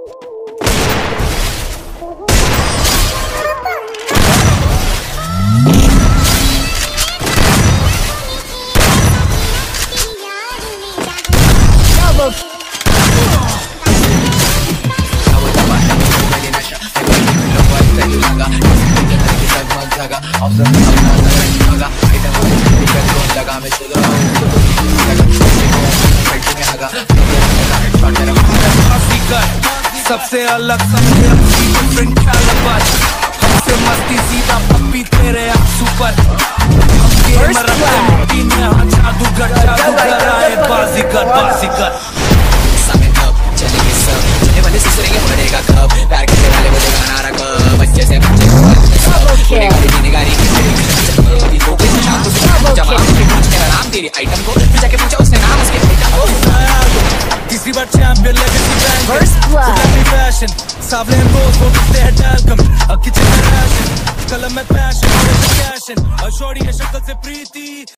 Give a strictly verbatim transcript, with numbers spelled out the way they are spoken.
सबसे अलग सबसे अच्छी डिफरेंट कैलिबर हमसे मस्ती सीधा पप्पी तेरे आंसू पर हम गेम रखते मिट्टी में हाँ जादूगर जादूगर आए बाजीगर बाजीगर सामने कब चलेंगे सब चलने वाले सुसरेंगे बढ़ेगा कब प्यार करने वाले वो गाना रखा बच्चे से बच्चे को गाड़ी गाड़ी की तो कोई शाम को जवाब के पूछ मेरा नाम तेरी आइटम को फिर जाके पूछा उसने नाम उसके आइटम को तीसरी बार champion legacy bank first blood fashion सावले एंड रोज वो दिखते हैं टैल्कम अ किचन में रैशन कलम में पैशन और कैशन और शॉर्टी है शक्ल से प्रीति